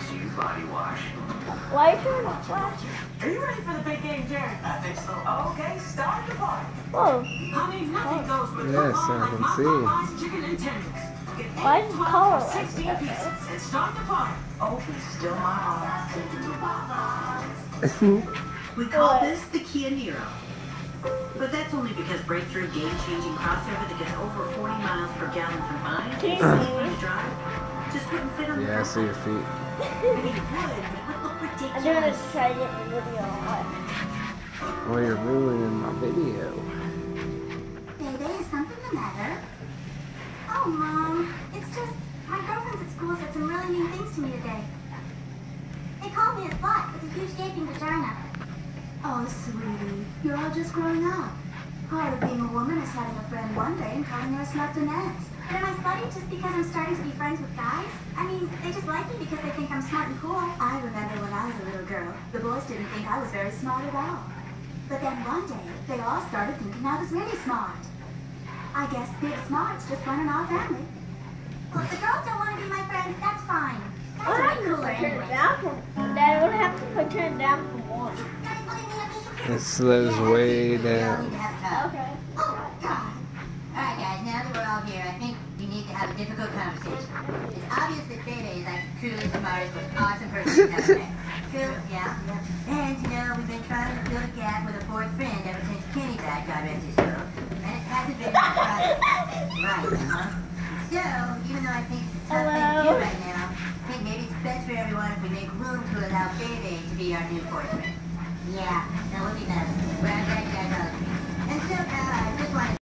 gives you body wash. Why are you trying to flash? Are you ready for the big game, Jared? I think so. Okay, start the party. Whoa. Honey, nothing goes with Yes, I like can my see. Popeye's chicken and tenders. Get Why any is it 12 color for like 16 that? pieces and start the party. Oh, be still my heart. We call this the Kia Niro. But that's only because breakthrough game-changing crossover that gets over 40 miles per gallon combined is Can you safe see for me? you to drive. Just wouldn't fit on the Yeah, I see your feet. I mean, it would, but it would look I'm gonna ridiculous. try to get the video on. Well, you're ruining my video. Baby, is something the matter? Oh, Mom. It's just, my girlfriends at school said some really mean things to me today. They called me a slut with a huge gaping vagina. Oh, sweetie, you're all just growing up. Part of being a woman is having a friend one day and calling her a slut the next. But am I slutty just because I'm starting to be friends with guys? I mean, they just like me because they think I'm smart and cool. I remember when I was a little girl, the boys didn't think I was very smart at all. But then one day, they all started thinking I was really smart. I guess big smarts just run in our family. Well, if the girls don't want to be my friends, that's fine. Guys What are way happens if cooler I turn it anyway. down from Dad, what happens if I turn it down from 1? It slows way down. Okay. Oh, God. Alright guys, now that we're all here, I think we need to have a difficult conversation. It's obvious that Beta is like the coolest, smartest, most awesome person you've ever met. Cool, yeah. And you know, we've been trying to fill the gap with a fourth friend ever since Kenny died, God rest his soul. And it hasn't been enough progress. Right, huh? So, even though I think it's a tough thing to do right now, I think maybe it's best for everyone if we make room to allow Beta to be our new fourth friend. Yeah, that would be best.